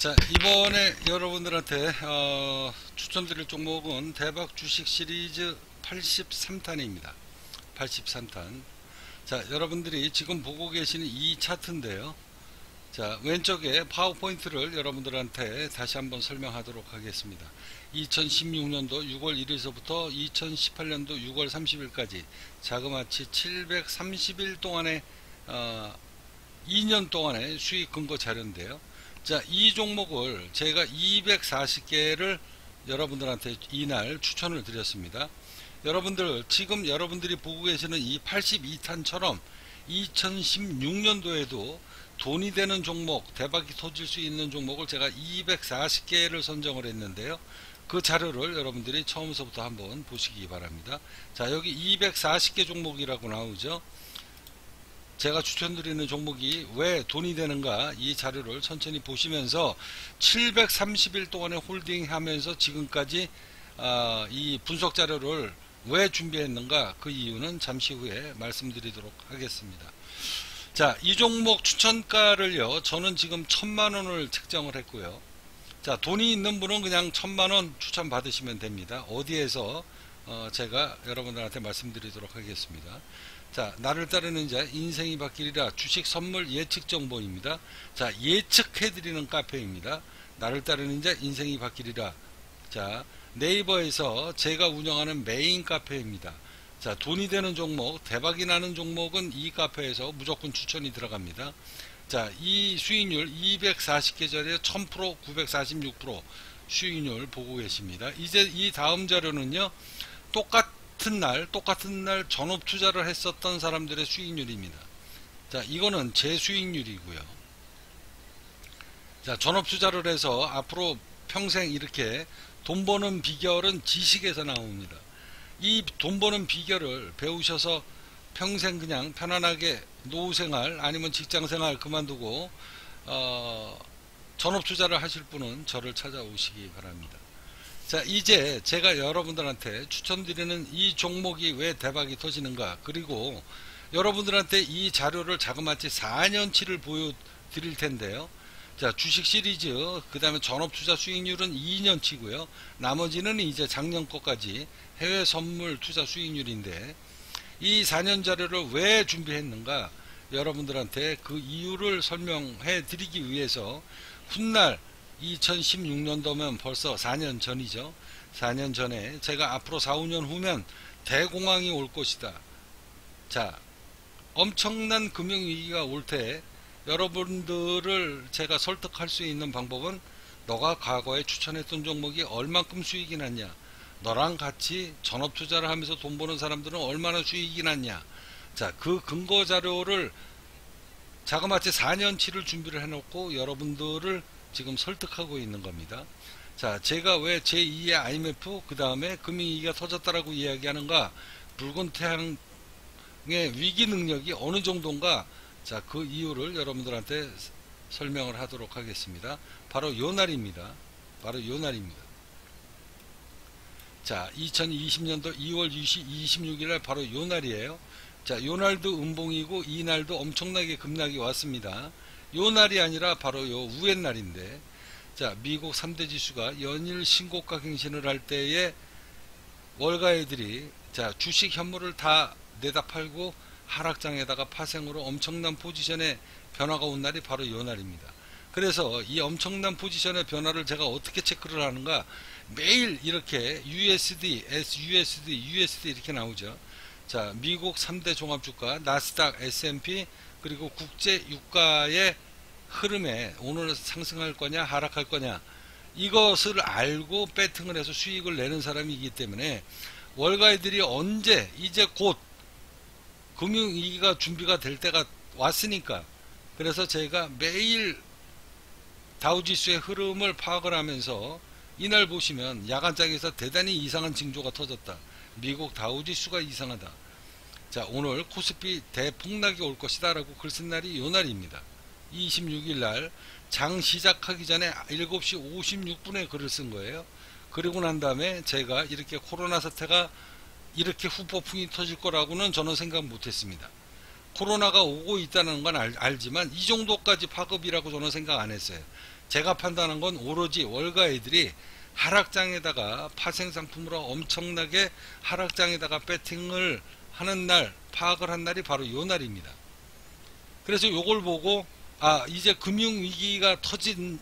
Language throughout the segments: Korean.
자, 이번에 여러분들한테 추천드릴 종목은 대박 주식 시리즈 83탄입니다. 83탄. 자, 여러분들이 지금 보고 계시는 이 차트인데요. 자, 왼쪽에 파워포인트를 여러분들한테 다시 한번 설명하도록 하겠습니다. 2016년도 6월 1일서부터 2018년도 6월 30일까지 자그마치 730일 동안의 2년 동안의 수익 근거 자료인데요. 자, 이 종목을 제가 240개를 여러분들한테 이날 추천을 드렸습니다. 여러분들, 지금 여러분들이 보고 계시는 이 82탄처럼 2016년도에도 돈이 되는 종목, 대박이 터질 수 있는 종목을 제가 240개를 선정을 했는데요. 그 자료를 여러분들이 처음서부터 한번 보시기 바랍니다. 자, 여기 240개 종목이라고 나오죠. 제가 추천드리는 종목이 왜 돈이 되는가, 이 자료를 천천히 보시면서 730일 동안에 홀딩하면서 지금까지 이 분석 자료를 왜 준비했는가, 그 이유는 잠시 후에 말씀드리도록 하겠습니다. 자, 이 종목 추천가를요, 저는 지금 1000만원을 책정을 했고요. 자, 돈이 있는 분은 그냥 1000만원 추천 받으시면 됩니다. 어디에서 제가 여러분들한테 말씀드리도록 하겠습니다. 자, 나를 따르는 자 인생이 바뀌리라 주식 선물 예측 정보입니다. 자, 예측해드리는 카페입니다. 나를 따르는 자 인생이 바뀌리라. 자, 네이버에서 제가 운영하는 메인 카페입니다. 자, 돈이 되는 종목, 대박이 나는 종목은 이 카페에서 무조건 추천이 들어갑니다. 자, 이 수익률 240계절에 1000%, 946% 수익률 보고 계십니다. 이제 이 다음 자료는요, 똑같은 날 전업 투자를 했었던 사람들의 수익률입니다. 자, 이거는 제 수익률이고요. 자, 전업 투자를 해서 앞으로 평생 이렇게 돈 버는 비결은 지식에서 나옵니다. 이 돈 버는 비결을 배우셔서 평생 그냥 편안하게 노후생활 아니면 직장생활 그만두고 전업 투자를 하실 분은 저를 찾아오시기 바랍니다. 자, 이제 제가 여러분들한테 추천드리는 이 종목이 왜 대박이 터지는가, 그리고 여러분들한테 이 자료를 자그마치 4년치를 보여드릴 텐데요. 자, 주식 시리즈, 그 다음에 전업투자 수익률은 2년치고요. 나머지는 이제 작년 거까지 해외 선물 투자 수익률인데, 이 4년 자료를 왜 준비했는가, 여러분들한테 그 이유를 설명해 드리기 위해서 훗날 2016년도면 벌써 4년 전이죠. 4년 전에 제가 앞으로 4, 5년 후면 대공황이 올 것이다. 자, 엄청난 금융위기가 올 때 여러분들을 제가 설득할 수 있는 방법은, 너가 과거에 추천했던 종목이 얼만큼 수익이 났냐, 너랑 같이 전업투자를 하면서 돈 버는 사람들은 얼마나 수익이 났냐. 자, 그 근거 자료를 자그마치 4년치를 준비를 해놓고 여러분들을 지금 설득하고 있는 겁니다. 자, 제가 왜 제2의 IMF 그 다음에 금융위기가 터졌다라고 이야기하는가, 붉은 태양의 위기 능력이 어느 정도인가, 자, 그 이유를 여러분들한테 설명을 하도록 하겠습니다. 바로 요 날입니다. 바로 요 날입니다. 자, 2020년도 2월 26일날 바로 요 날이에요. 자, 요 날도 음봉이고 이 날도 엄청나게 급락이 왔습니다. 요 날이 아니라 바로 요 위에 날인데, 자, 미국 3대 지수가 연일 신고가 갱신을 할 때에 월가애들이 자, 주식 현물을 다 내다 팔고 하락장에다가 파생으로 엄청난 포지션의 변화가 온 날이 바로 요 날입니다. 그래서 이 엄청난 포지션의 변화를 제가 어떻게 체크를 하는가, 매일 이렇게 USD, SUSD, USD 이렇게 나오죠. 자, 미국 3대 종합주가, 나스닥, S&P, 그리고 국제 유가의 흐름에 오늘 상승할 거냐 하락할 거냐, 이것을 알고 배팅을 해서 수익을 내는 사람이기 때문에 월가애들이 언제, 이제 곧 금융위기가 준비가 될 때가 왔으니까, 그래서 제가 매일 다우지수의 흐름을 파악을 하면서 이날 보시면 야간장에서 대단히 이상한 징조가 터졌다, 미국 다우지수가 이상하다, 자, 오늘 코스피 대폭락이 올 것이다 라고 글 쓴 날이 요 날입니다. 26일날 장 시작하기 전에 7시 56분에 글을 쓴 거예요. 그리고 난 다음에 제가 이렇게 코로나 사태가 이렇게 후폭풍이 터질 거라고는 저는 생각 못했습니다. 코로나가 오고 있다는 건 알지만 이 정도까지 파급이라고 저는 생각 안 했어요. 제가 판단한 건 오로지 월가애들이 하락장에다가 파생상품으로 엄청나게 하락장에다가 배팅을 하는 날, 파악을 한 날이 바로 요 날입니다. 그래서 요걸 보고 이제 금융위기가 터지는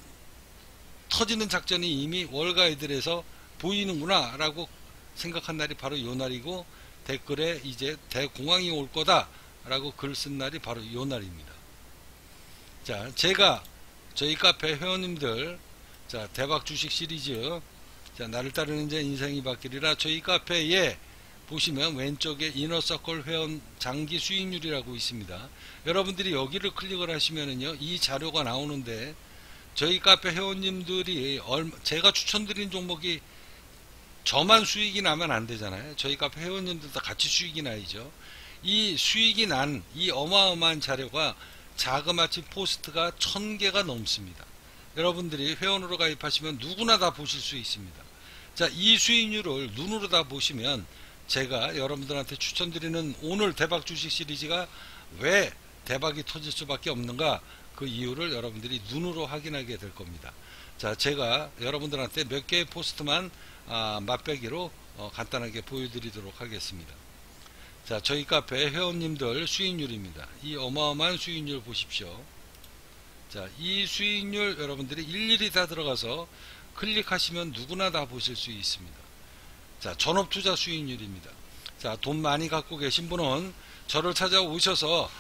작전이 이미 월가애들에서 보이는구나 라고 생각한 날이 바로 요 날이고, 댓글에 이제 대공황이 올 거다 라고 글 쓴 날이 바로 요 날입니다. 자, 제가 저희 카페 회원님들, 자, 대박 주식 시리즈, 자, 나를 따르는 제 인생이 바뀌리라, 저희 카페에 보시면 왼쪽에 이너서클 회원 장기 수익률이라고 있습니다. 여러분들이 여기를 클릭을 하시면은요, 이 자료가 나오는데, 저희 카페 회원님들이 제가 추천드린 종목이 저만 수익이 나면 안 되잖아요. 저희 카페 회원님들도 같이 수익이 나야죠. 이 수익이 난 이 어마어마한 자료가 자그마치 포스트가 1000개가 넘습니다. 여러분들이 회원으로 가입하시면 누구나 다 보실 수 있습니다. 자, 이 수익률을 눈으로 다 보시면 제가 여러분들한테 추천드리는 오늘 대박 주식 시리즈가 왜 대박이 터질 수밖에 없는가, 그 이유를 여러분들이 눈으로 확인하게 될 겁니다. 자, 제가 여러분들한테 몇 개의 포스트만 맛배기로 간단하게 보여드리도록 하겠습니다. 자, 저희 카페 회원님들 수익률입니다. 이 어마어마한 수익률 보십시오. 자, 이 수익률 여러분들이 일일이 다 들어가서 클릭하시면 누구나 다 보실 수 있습니다. 자, 전업투자 수익률입니다. 자, 돈 많이 갖고 계신 분은 저를 찾아오셔서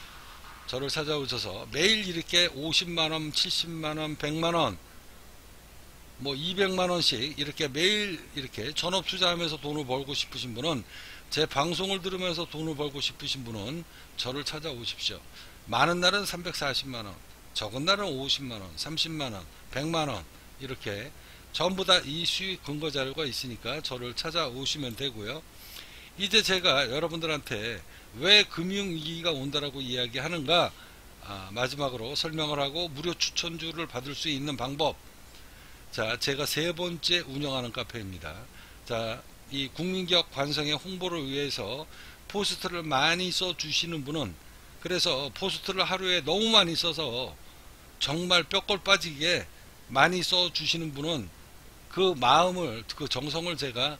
매일 이렇게 50만원, 70만원, 100만원, 뭐 200만원씩 이렇게 매일 이렇게 전업투자하면서 돈을 벌고 싶으신 분은, 제 방송을 들으면서 돈을 벌고 싶으신 분은 저를 찾아오십시오. 많은 날은 340만원, 적은 날은 50만원, 30만원, 100만원 이렇게 전부 다 이 수익 근거 자료가 있으니까 저를 찾아오시면 되고요. 이제 제가 여러분들한테 왜 금융위기가 온다라고 이야기하는가, 마지막으로 설명을 하고 무료 추천주를 받을 수 있는 방법. 자, 제가 세 번째 운영하는 카페입니다. 자, 이 국민기업 관성의 홍보를 위해서 포스트를 많이 써 주시는 분은, 그래서 포스트를 하루에 너무 많이 써서 정말 뼈골 빠지게 많이 써 주시는 분은 그 마음을, 그 정성을 제가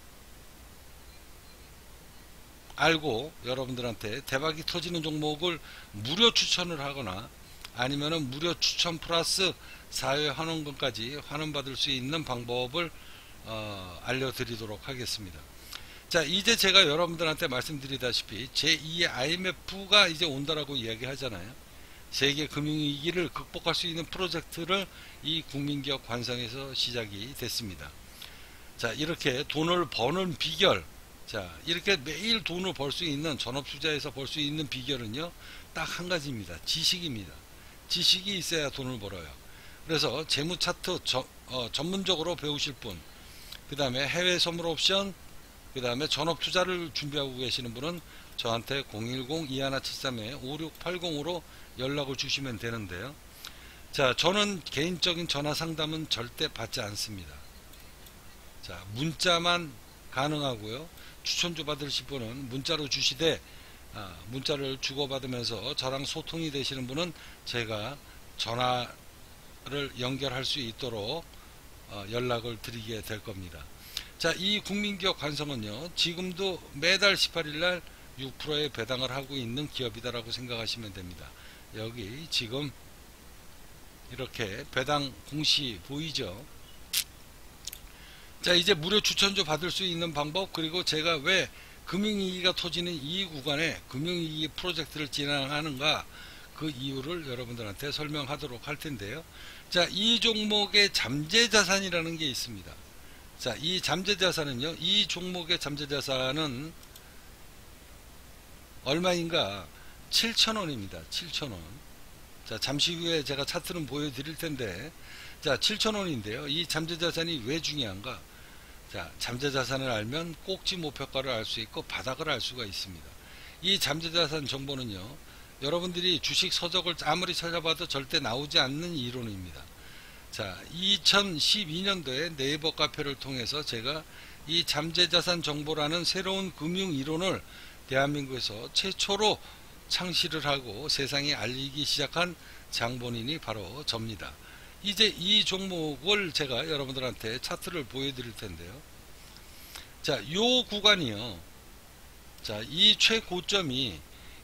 알고 여러분들한테 대박이 터지는 종목을 무료 추천을 하거나 아니면은 무료 추천 플러스 사회 환원금까지 환원받을 수 있는 방법을 알려드리도록 하겠습니다. 자, 이제 제가 여러분들한테 말씀드리다시피 제2의 IMF가 이제 온다라고 이야기 하잖아요. 세계 금융위기를 극복할 수 있는 프로젝트를 이 국민기업 관성에서 시작이 됐습니다. 자, 이렇게 돈을 버는 비결, 자, 이렇게 매일 돈을 벌 수 있는, 전업투자에서 벌 수 있는 비결은요, 딱 한 가지입니다. 지식입니다. 지식이 있어야 돈을 벌어요. 그래서 재무차트 전문적으로 배우실 분, 그 다음에 해외 선물 옵션, 그 다음에 전업투자를 준비하고 계시는 분은 저한테 010-2173-5680으로 연락을 주시면 되는데요. 자, 저는 개인적인 전화 상담은 절대 받지 않습니다. 자, 문자만 가능하고요. 추천주 받으실 분은 문자로 주시되, 문자를 주고받으면서 저랑 소통이 되시는 분은 제가 전화를 연결할 수 있도록 연락을 드리게 될 겁니다. 자, 이 국민기업 관성은요, 지금도 매달 18일날 6%의 배당을 하고 있는 기업이다라고 생각하시면 됩니다. 여기 지금 이렇게 배당 공시 보이죠? 자, 이제 무료 추천주 받을 수 있는 방법, 그리고 제가 왜 금융위기가 터지는 이 구간에 금융위기 프로젝트를 진행하는가, 그 이유를 여러분들한테 설명하도록 할 텐데요. 자, 이 종목의 잠재자산이라는 게 있습니다. 자, 이 잠재자산은요, 이 종목의 잠재자산은 얼마인가? 7,000원입니다. 7,000원. 자, 잠시 후에 제가 차트는 보여드릴 텐데, 자, 7,000원인데요. 이 잠재자산이 왜 중요한가? 자, 잠재자산을 알면 꼭지 목표가를 알 수 있고 바닥을 알 수가 있습니다. 이 잠재자산 정보는요, 여러분들이 주식 서적을 아무리 찾아봐도 절대 나오지 않는 이론입니다. 자, 2012년도에 네이버 카페를 통해서 제가 이 잠재자산 정보라는 새로운 금융 이론을 대한민국에서 최초로 창시를 하고 세상에 알리기 시작한 장본인이 바로 접니다. 이제 이 종목을 제가 여러분들한테 차트를 보여드릴 텐데요. 자, 요 구간이요. 자, 이 최고점이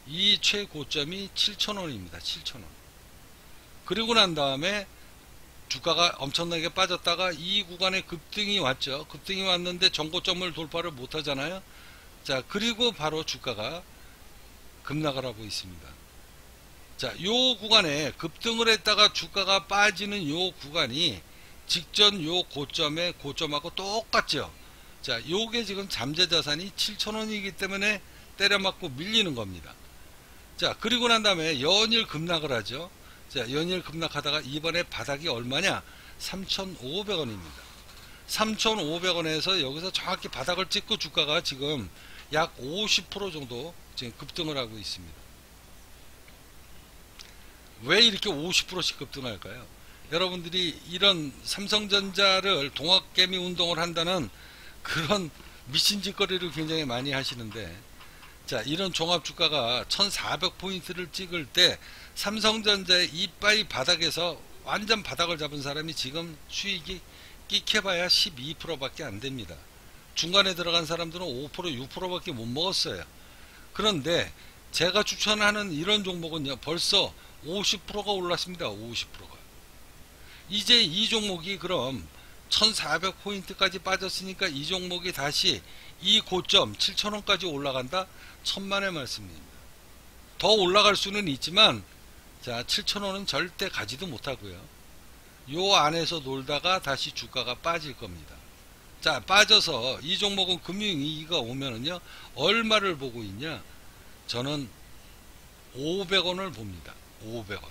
7,000원입니다. 7,000원. 그리고 난 다음에 주가가 엄청나게 빠졌다가 이 구간에 급등이 왔죠. 급등이 왔는데 전고점을 돌파를 못 하잖아요. 자, 그리고 바로 주가가 급락을 하고 있습니다. 자, 요 구간에 급등을 했다가 주가가 빠지는 요 구간이 직전 요 고점하고 똑같죠. 자, 요게 지금 잠재자산이 7,000원이기 때문에 때려맞고 밀리는 겁니다. 자, 그리고 난 다음에 연일 급락을 하죠. 자, 연일 급락하다가 이번에 바닥이 얼마냐? 3,500원입니다. 3,500원에서 여기서 정확히 바닥을 찍고 주가가 지금 약 50% 정도 지금 급등을 하고 있습니다. 왜 이렇게 50%씩 급등할까요? 여러분들이 이런 삼성전자를 동학개미 운동을 한다는 그런 미친 짓거리를 굉장히 많이 하시는데, 자, 이런 종합주가가 1400포인트를 찍을 때 삼성전자의 이빠이 바닥에서 완전 바닥을 잡은 사람이 지금 수익이 끼켜봐야 12%밖에 안 됩니다. 중간에 들어간 사람들은 5%, 6%밖에 못 먹었어요. 그런데 제가 추천하는 이런 종목은요, 벌써 50%가 올랐습니다. 50%가. 이제 이 종목이 그럼 1400포인트까지 빠졌으니까 이 종목이 다시 이 고점 7,000원까지 올라간다? 천만의 말씀입니다. 더 올라갈 수는 있지만, 자, 7,000원은 절대 가지도 못하고요. 요 안에서 놀다가 다시 주가가 빠질 겁니다. 자, 빠져서 이 종목은 금융위기가 오면은요, 얼마를 보고 있냐? 저는 500원을 봅니다. 500원.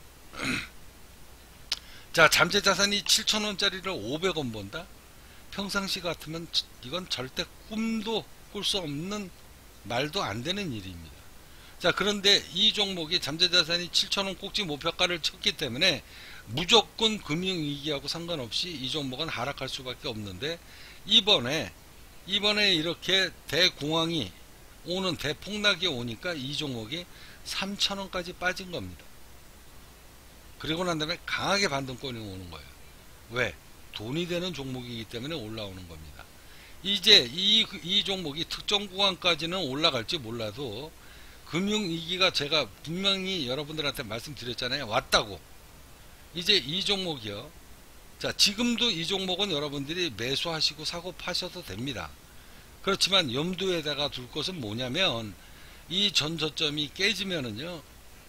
자, 잠재자산이 7,000원짜리를 500원 본다? 평상시 같으면 이건 절대 꿈도 꿀 수 없는, 말도 안 되는 일입니다. 자, 그런데 이 종목이 잠재자산이 7,000원 꼭지 목표가를 쳤기 때문에 무조건 금융위기하고 상관없이 이 종목은 하락할 수밖에 없는데, 이번에 이렇게 대공황이 오는, 대폭락이 오니까 이 종목이 3,000원까지 빠진 겁니다. 그리고 난 다음에 강하게 반등권이 오는 거예요. 왜? 돈이 되는 종목이기 때문에 올라오는 겁니다. 이제 이 종목이 특정 구간까지는 올라갈지 몰라도 금융위기가, 제가 분명히 여러분들한테 말씀드렸잖아요. 왔다고. 이제 이 종목이요. 자, 지금도 이 종목은 여러분들이 매수하시고 사고 파셔도 됩니다. 그렇지만 염두에다가 둘 것은 뭐냐면, 이 전저점이 깨지면은요,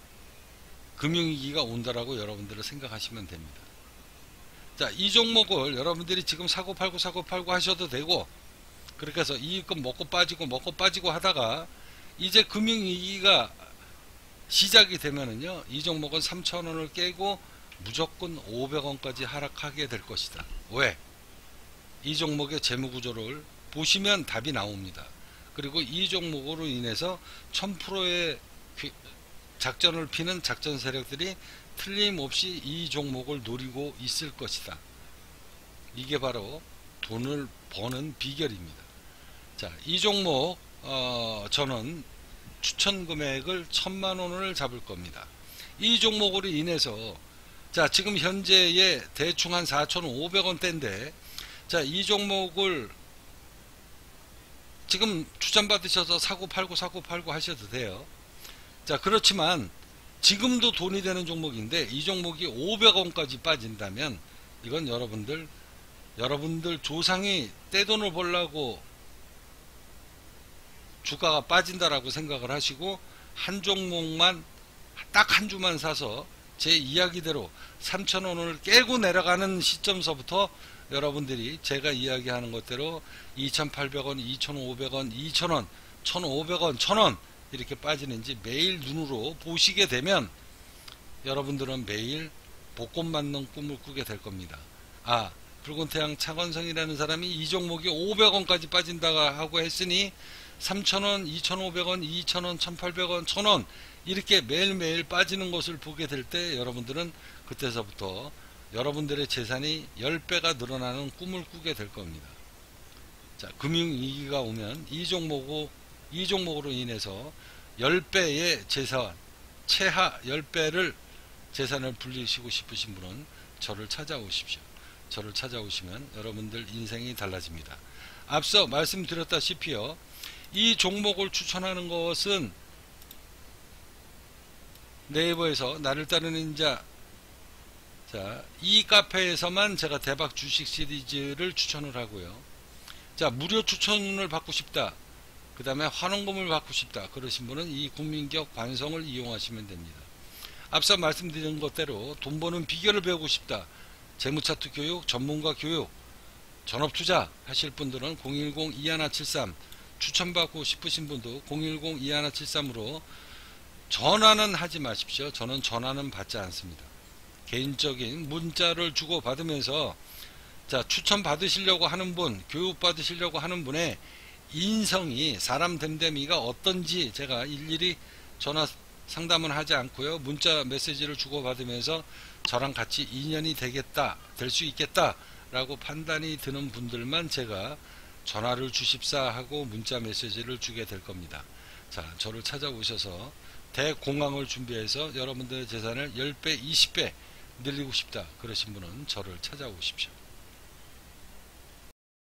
금융위기가 온다라고 여러분들은 생각하시면 됩니다. 자, 이 종목을 여러분들이 지금 사고 팔고 하셔도 되고, 그렇게 해서 이익금 먹고 빠지고 하다가 이제 금융위기가 시작이 되면은요, 이 종목은 3,000원을 깨고 무조건 500원까지 하락하게 될 것이다. 왜? 이 종목의 재무구조를 보시면 답이 나옵니다. 그리고 이 종목으로 인해서 1000%의 작전을 피는 작전 세력들이 틀림없이 이 종목을 노리고 있을 것이다. 이게 바로 돈을 버는 비결입니다. 자, 이 종목 저는 추천 금액을 1,000만원을 잡을 겁니다. 이 종목으로 인해서, 자, 지금 현재의 대충 한 4,500원대인데, 자, 이 종목을 지금 추천 받으셔서 사고 팔고 하셔도 돼요. 자, 그렇지만 지금도 돈이 되는 종목인데 이 종목이 500원까지 빠진다면 이건 여러분들 조상이 떼돈을 벌라고 주가가 빠진다라고 생각을 하시고, 한 종목만, 딱 한 주만 사서 제 이야기대로 3,000원을 깨고 내려가는 시점서부터 여러분들이 제가 이야기하는 것대로 2,800원, 2,500원, 2,000원, 1,500원, 1,000원 이렇게 빠지는지 매일 눈으로 보시게 되면 여러분들은 매일 복권 맞는 꿈을 꾸게 될 겁니다. 아, 붉은태양 차건성이라는 사람이 이 종목이 500원까지 빠진다고 하고 했으니 3,000원, 2,500원, 2,000원, 1,800원, 1,000원 이렇게 매일매일 빠지는 것을 보게 될 때 여러분들은 그때서부터 여러분들의 재산이 10배가 늘어나는 꿈을 꾸게 될 겁니다. 자, 금융위기가 오면 이 종목으로 인해서 10배의 재산, 최하 10배를 재산을 불리시고 싶으신 분은 저를 찾아오십시오. 저를 찾아오시면 여러분들 인생이 달라집니다. 앞서 말씀드렸다시피요, 이 종목을 추천하는 것은 네이버에서 나를 따르는 자, 이 카페에서만 제가 대박 주식 시리즈를 추천을 하고요. 자, 무료 추천을 받고 싶다, 그 다음에 환원금을 받고 싶다 그러신 분은 이 국민기업 관성을 이용하시면 됩니다. 앞서 말씀드린 것대로 돈 버는 비결을 배우고 싶다, 재무차트 교육, 전문가 교육, 전업투자 하실 분들은 010-2173 추천받고 싶으신 분도 010-2173으로 전화는 하지 마십시오. 저는 전화는 받지 않습니다. 개인적인 문자를 주고 받으면서 자, 추천 받으시려고 하는 분, 교육 받으시려고 하는 분의 인성이, 사람 됨됨이가 어떤지 제가 일일이 전화 상담은 하지 않고요, 문자 메시지를 주고 받으면서 저랑 같이 인연이 되겠다, 될 수 있겠다 라고 판단이 드는 분들만 제가 전화를 주십사 하고 문자 메시지를 주게 될 겁니다. 자, 저를 찾아오셔서 대공황을 준비해서 여러분들의 재산을 10배, 20배 늘리고 싶다 그러신 분은 저를 찾아오십시오.